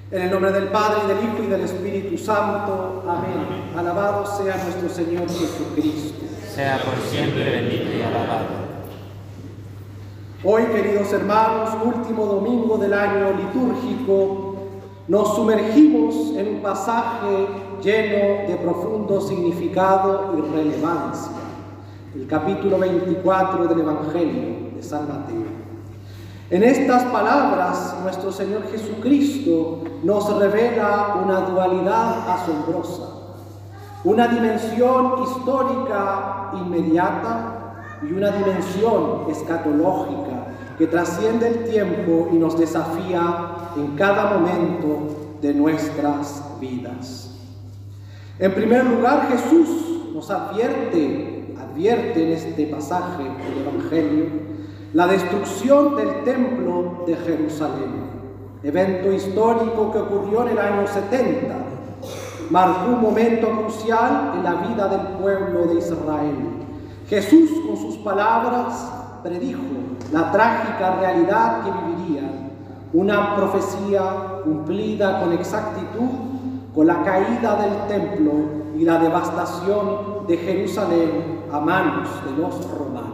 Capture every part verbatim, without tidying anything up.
En el nombre del Padre, y del Hijo, y del Espíritu Santo. Amén. Alabado sea nuestro Señor Jesucristo. Sea por siempre bendito y alabado. Hoy, queridos hermanos, último domingo del año litúrgico, nos sumergimos en un pasaje lleno de profundo significado y relevancia. El capítulo veinticuatro del Evangelio de San Mateo. En estas palabras, nuestro Señor Jesucristo nos revela una dualidad asombrosa, una dimensión histórica inmediata y una dimensión escatológica que trasciende el tiempo y nos desafía en cada momento de nuestras vidas. En primer lugar, Jesús nos advierte, advierte en este pasaje del Evangelio, la destrucción del templo de Jerusalén, evento histórico que ocurrió en el año setenta, marcó un momento crucial en la vida del pueblo de Israel. Jesús, con sus palabras, predijo la trágica realidad que vivirían, una profecía cumplida con exactitud con la caída del templo y la devastación de Jerusalén a manos de los romanos.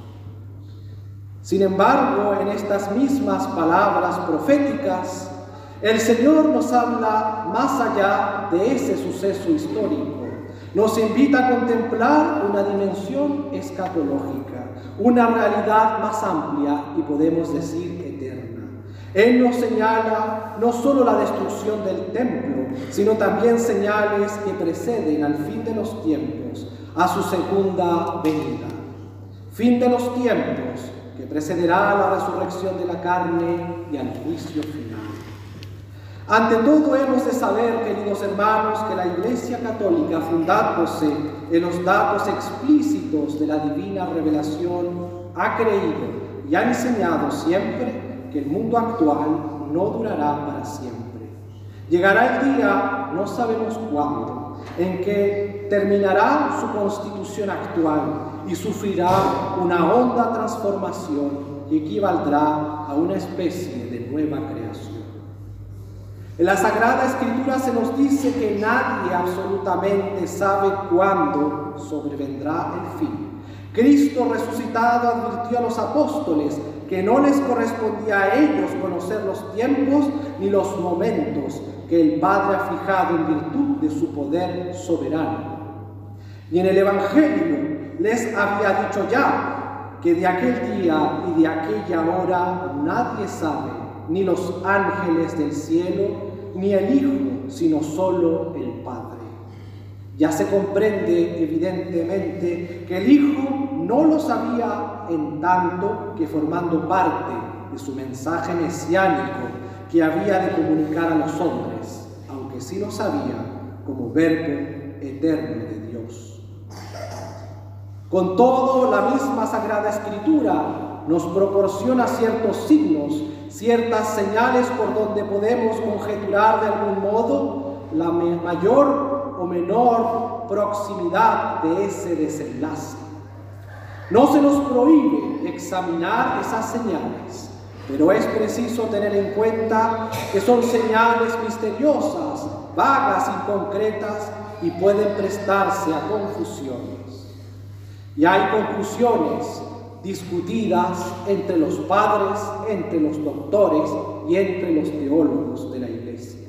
Sin embargo, en estas mismas palabras proféticas, el Señor nos habla más allá de ese suceso histórico. Nos invita a contemplar una dimensión escatológica, una realidad más amplia y podemos decir eterna. Él nos señala no solo la destrucción del templo, sino también señales que preceden al fin de los tiempos, a su segunda venida. Fin de los tiempos, que precederá a la resurrección de la carne y al juicio final. Ante todo hemos de saber, queridos hermanos, que la Iglesia Católica, fundándose en los datos explícitos de la divina revelación, ha creído y ha enseñado siempre que el mundo actual no durará para siempre. Llegará el día, no sabemos cuándo, en que terminará su constitución actual y sufrirá una honda transformación que equivaldrá a una especie de nueva creación. En la Sagrada Escritura se nos dice que nadie absolutamente sabe cuándo sobrevendrá el fin. Cristo resucitado advirtió a los apóstoles que no les correspondía a ellos conocer los tiempos ni los momentos que el Padre ha fijado en virtud de su poder soberano. Y en el Evangelio les había dicho ya que de aquel día y de aquella hora nadie sabe, ni los ángeles del cielo, ni el Hijo, sino solo el Padre. Ya se comprende evidentemente que el Hijo no lo sabía, en tanto que formando parte de su mensaje mesiánico que había de comunicar a los hombres, aunque sí lo sabía como verbo eterno de Dios. Con todo, la misma Sagrada Escritura nos proporciona ciertos signos, ciertas señales por donde podemos conjeturar de algún modo la mayor o menor proximidad de ese desenlace. No se nos prohíbe examinar esas señales, pero es preciso tener en cuenta que son señales misteriosas, vagas, inconcretas y pueden prestarse a confusiones. Y hay conclusiones discutidas entre los padres, entre los doctores y entre los teólogos de la Iglesia.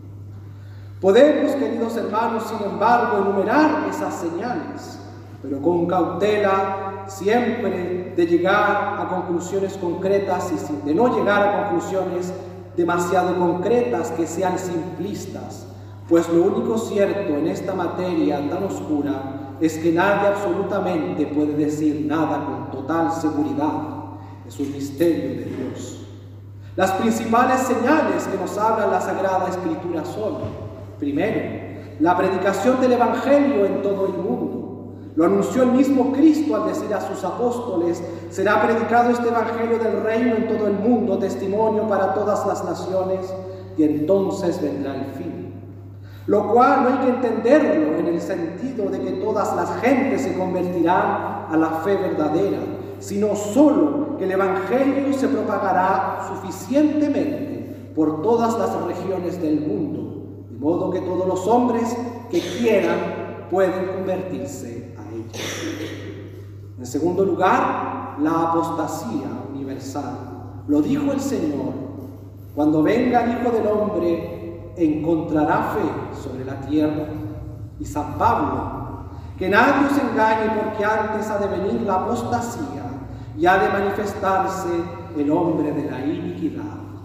Podemos, queridos hermanos, sin embargo, enumerar esas señales, pero con cautela siempre de llegar a conclusiones concretas y sin, de no llegar a conclusiones demasiado concretas que sean simplistas, pues lo único cierto en esta materia tan oscura es que nadie absolutamente puede decir nada con total seguridad. Es un misterio de Dios. Las principales señales que nos habla la Sagrada Escritura son, primero, la predicación del Evangelio en todo el mundo. Lo anunció el mismo Cristo al decir a sus apóstoles: será predicado este Evangelio del reino en todo el mundo, testimonio para todas las naciones, y entonces vendrá el fin. Lo cual no hay que entenderlo en el sentido de que todas las gentes se convertirán a la fe verdadera, sino solo que el Evangelio se propagará suficientemente por todas las regiones del mundo, de modo que todos los hombres que quieran pueden convertirse a ella. En segundo lugar, la apostasía universal. Lo dijo el Señor: cuando venga el Hijo del Hombre, ¿encontrará fe sobre la tierra? Y San Pablo: que nadie os engañe, porque antes ha de venir la apostasía y ha de manifestarse el hombre de la iniquidad.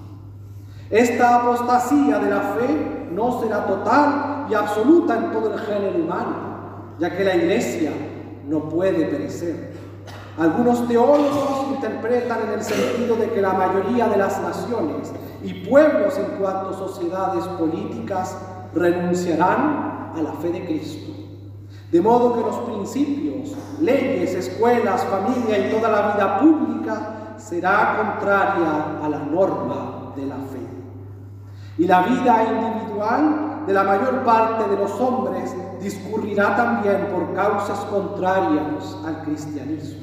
Esta apostasía de la fe no será total y absoluta en todo el género humano, ya que la Iglesia no puede perecer. Algunos teólogos interpretan en el sentido de que la mayoría de las naciones y pueblos en cuanto a sociedades políticas renunciarán a la fe de Cristo. De modo que los principios, leyes, escuelas, familia y toda la vida pública será contraria a la norma de la fe. Y la vida individual de la mayor parte de los hombres discurrirá también por causas contrarias al cristianismo.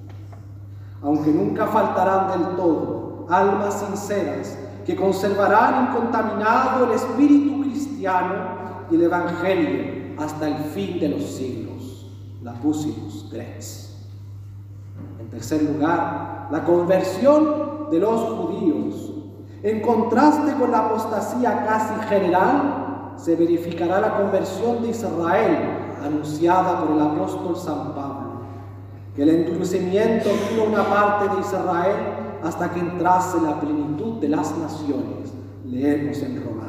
Aunque nunca faltarán del todo almas sinceras que conservarán incontaminado el espíritu cristiano y el evangelio hasta el fin de los siglos, la Pusilus Grex. En tercer lugar, la conversión de los judíos. En contraste con la apostasía casi general, se verificará la conversión de Israel, anunciada por el apóstol San Pablo, que el endurecimiento vino a una parte de Israel hasta que entrase la plenitud de las naciones, leemos en Romanos.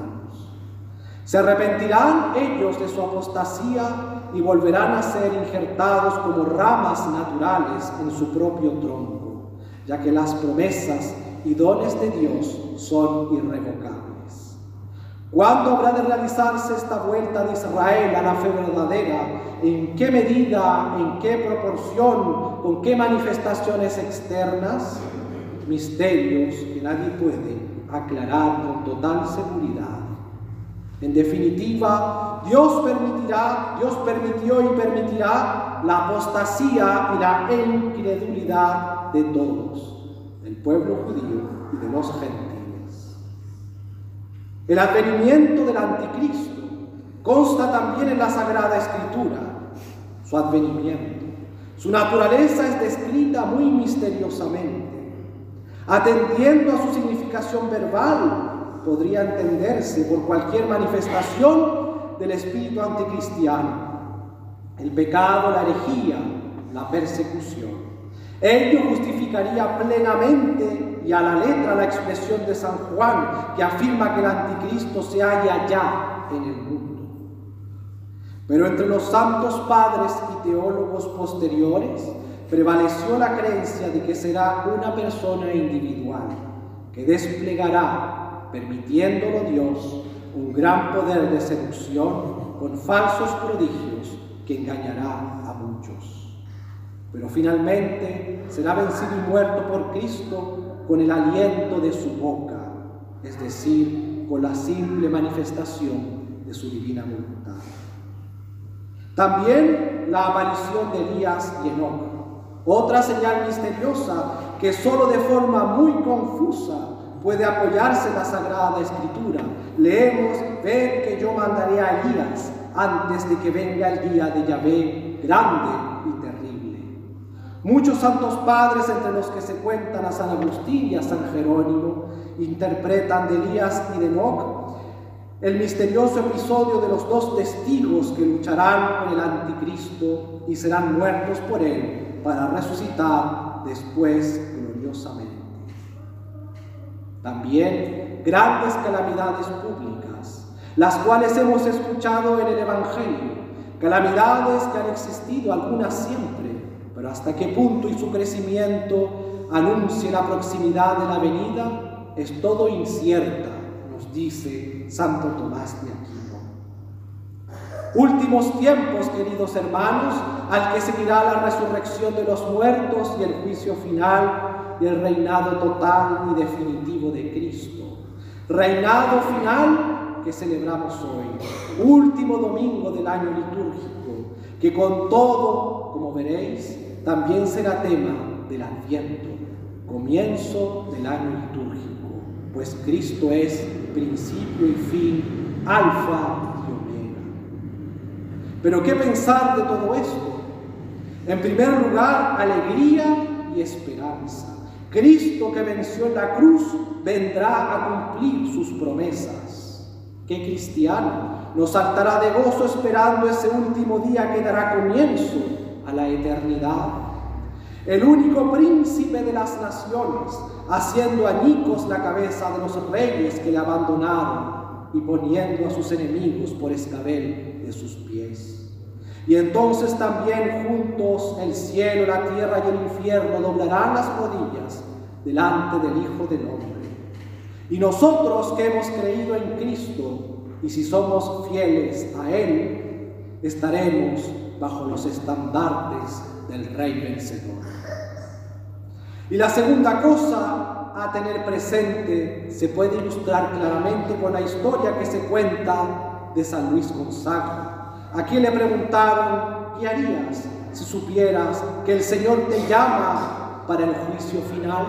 Se arrepentirán ellos de su apostasía y volverán a ser injertados como ramas naturales en su propio tronco, ya que las promesas y dones de Dios son irrevocables. ¿Cuándo habrá de realizarse esta vuelta de Israel a la fe verdadera? ¿En qué medida? ¿En qué proporción? ¿Con qué manifestaciones externas? Misterios que nadie puede aclarar con total seguridad. En definitiva, Dios permitirá, Dios permitió y permitirá la apostasía y la incredulidad de todos, del pueblo judío y de los gentiles. El advenimiento del anticristo consta también en la Sagrada Escritura. Su advenimiento, su naturaleza es descrita muy misteriosamente. Atendiendo a su significación verbal, podría entenderse por cualquier manifestación del espíritu anticristiano: el pecado, la herejía, la persecución. Ello justificaría plenamente y a la letra la expresión de San Juan, que afirma que el anticristo se halla ya en el mundo. Pero entre los santos padres y teólogos posteriores prevaleció la creencia de que será una persona individual que desplegará, permitiéndolo Dios, un gran poder de seducción con falsos prodigios que engañará a muchos. Pero finalmente será vencido y muerto por Cristo con el aliento de su boca, es decir, con la simple manifestación de su divina voluntad. También la aparición de Elías y Enoc, otra señal misteriosa que solo de forma muy confusa puede apoyarse en la Sagrada Escritura. Leemos: ven que yo mandaré a Elías antes de que venga el día de Yahvé grande y terrible. Muchos santos padres, entre los que se cuentan a San Agustín y a San Jerónimo, interpretan de Elías y de Enoc el misterioso episodio de los dos testigos que lucharán con el anticristo y serán muertos por él para resucitar después gloriosamente. También grandes calamidades públicas, las cuales hemos escuchado en el Evangelio, calamidades que han existido, algunas siempre, pero hasta qué punto y su crecimiento anuncie la proximidad de la venida es todo incierta, nos dice Santo Tomás de Aquino. Últimos tiempos, queridos hermanos, al que seguirá la resurrección de los muertos y el juicio final y el reinado total y definitivo de Cristo. Reinado final que celebramos hoy, último domingo del año litúrgico, que con todo, como veréis, también será tema del Adviento, comienzo del año litúrgico, pues Cristo es principio y fin, alfa y omega. Pero ¿qué pensar de todo esto? En primer lugar, alegría y esperanza. Cristo, que venció en la cruz, vendrá a cumplir sus promesas. ¿Qué cristiano no saltará de gozo esperando ese último día que dará comienzo a la eternidad? El único príncipe de las naciones, haciendo añicos la cabeza de los reyes que le abandonaron y poniendo a sus enemigos por escabel de sus pies. Y entonces también juntos el cielo, la tierra y el infierno doblarán las rodillas delante del Hijo del Hombre. Y nosotros que hemos creído en Cristo, y si somos fieles a Él, estaremos bajo los estandartes del Rey vencedor. Y la segunda cosa a tener presente se puede ilustrar claramente con la historia que se cuenta de San Luis Gonzaga, a quien le preguntaron: ¿qué harías si supieras que el Señor te llama para el juicio final?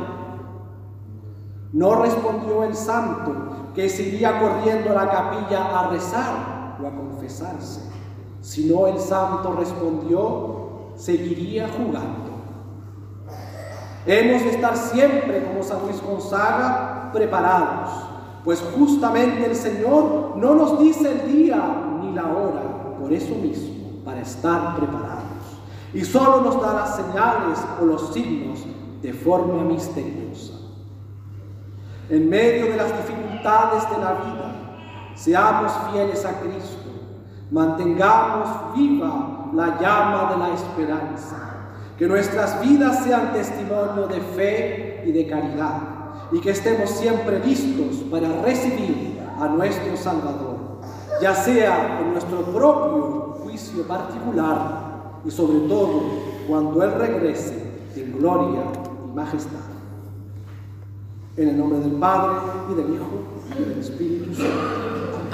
No respondió el santo, que se iría corriendo a la capilla a rezar o a confesarse, sino el santo respondió: seguiría jugando. Hemos de estar siempre, como San Luis Gonzaga, preparados, pues justamente el Señor no nos dice el día ni la hora, por eso mismo, para estar preparados. Y solo nos da las señales o los signos de forma misteriosa. En medio de las dificultades de la vida, seamos fieles a Cristo, mantengamos viva la llama de la esperanza, que nuestras vidas sean testimonio de fe y de caridad, y que estemos siempre listos para recibir a nuestro Salvador, ya sea en nuestro propio juicio particular y sobre todo cuando Él regrese en gloria y majestad. En el nombre del Padre, y del Hijo, y del Espíritu Santo.